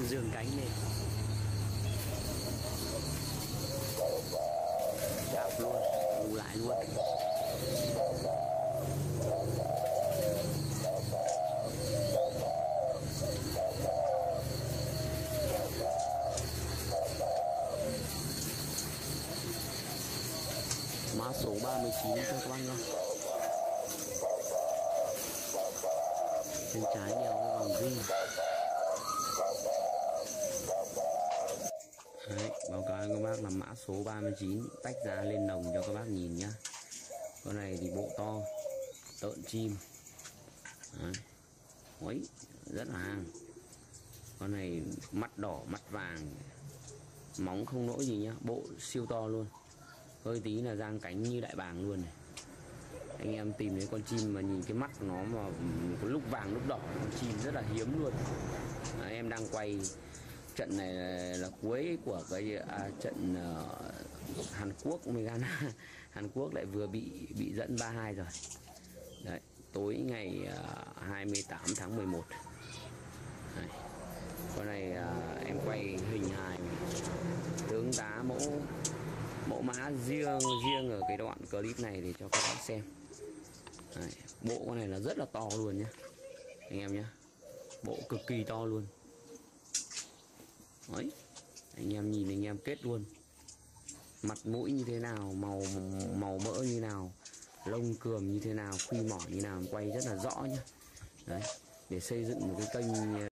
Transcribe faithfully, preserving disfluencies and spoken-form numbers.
dương cánh lên, chạp luôn, bù lại luôn. Mã số ba mươi chín cho các bác nhé. Bên trái đeo bằng ghi. Đấy, báo cáo các bác là mã số ba mươi chín, tách ra lên nồng cho các bác nhìn nhá. Con này thì bộ to, tợn chim. Đấy. Ôi, rất là hàng. Con này mắt đỏ, mắt vàng, móng không lỗi gì nhá, bộ siêu to luôn. Hơi tí là giang cánh như đại bàng luôn này. Anh em tìm thấy con chim mà nhìn cái mắt nó mà có lúc vàng lúc đỏ, con chim rất là hiếm luôn. À, em đang quay trận này là, là cuối của cái à, trận uh, Hàn Quốc với Ghana. Hàn Quốc lại vừa bị bị dẫn ba hai rồi. Đấy, tối ngày uh, hai mươi tám tháng mười một. Đấy. Con này uh, em quay hình hài tướng tá mẫu mẫu mã riêng riêng ở cái đoạn clip này để cho các bác xem. Đấy, bộ con này là rất là to luôn nhé anh em nhé, bộ cực kỳ to luôn. Đấy, anh em nhìn anh em kết luôn, mặt mũi như thế nào, màu màu mỡ như nào, lông cườm như thế nào, khuy mỏ như nào, quay rất là rõ nhé. Đấy, để xây dựng một cái kênh